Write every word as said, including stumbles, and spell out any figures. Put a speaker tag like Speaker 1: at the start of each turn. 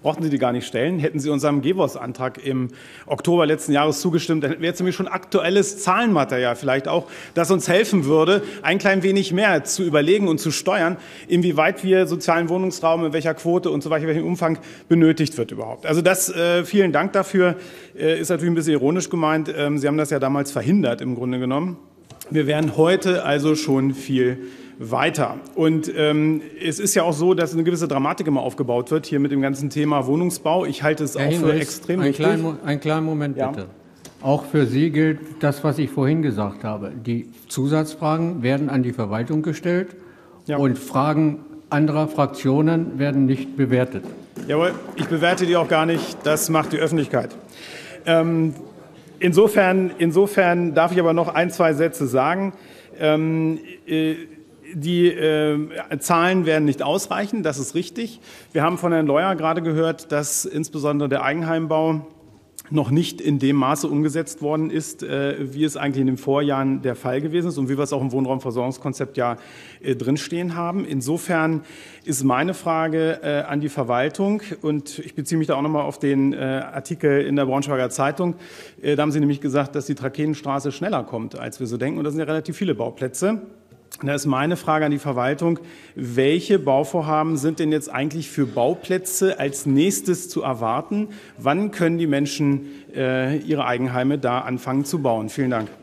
Speaker 1: brauchten Sie die gar nicht stellen. Hätten Sie unserem G W O S-Antrag im Oktober letzten Jahres zugestimmt, dann wäre jetzt nämlich schon aktuelles Zahlenmaterial vielleicht auch, das uns helfen würde, ein klein wenig mehr zu überlegen und zu steuern, inwieweit wir sozialen Wohnungsraum, in welcher Quote und so weiter, in welchem Umfang benötigt wird überhaupt. Also das, äh, vielen Dank dafür, äh, ist natürlich ein bisschen ironisch gemeint. Ähm, Sie haben das ja damals verhindert im Grunde genommen. Wir wären heute also schon viel weiter. Und ähm, es ist ja auch so, dass eine gewisse Dramatik immer aufgebaut wird, hier mit dem ganzen Thema Wohnungsbau. Ich halte es
Speaker 2: Herr
Speaker 1: auch
Speaker 2: Hinrichs,
Speaker 1: für extrem
Speaker 2: ein
Speaker 1: wichtig.
Speaker 2: Klein, einen kleinen Moment bitte. Ja. Auch für Sie gilt das, was ich vorhin gesagt habe. Die Zusatzfragen werden an die Verwaltung gestellt, ja, und Fragen anderer Fraktionen werden nicht bewertet.
Speaker 1: Jawohl, ich bewerte die auch gar nicht. Das macht die Öffentlichkeit. Ähm, insofern, insofern darf ich aber noch ein, zwei Sätze sagen. Ähm, äh, Die äh, Zahlen werden nicht ausreichen, das ist richtig. Wir haben von Herrn Leuer gerade gehört, dass insbesondere der Eigenheimbau noch nicht in dem Maße umgesetzt worden ist, äh, wie es eigentlich in den Vorjahren der Fall gewesen ist und wie wir es auch im Wohnraumversorgungskonzept ja äh, drinstehen haben. Insofern ist meine Frage äh, an die Verwaltung, und ich beziehe mich da auch nochmal auf den äh, Artikel in der Braunschweiger Zeitung. Äh, da haben Sie nämlich gesagt, dass die Trakehenstraße schneller kommt, als wir so denken. Und das sind ja relativ viele Bauplätze. Da ist meine Frage an die Verwaltung, welche Bauvorhaben sind denn jetzt eigentlich für Bauplätze als nächstes zu erwarten? Wann können die Menschen äh, ihre Eigenheime da anfangen zu bauen? Vielen Dank.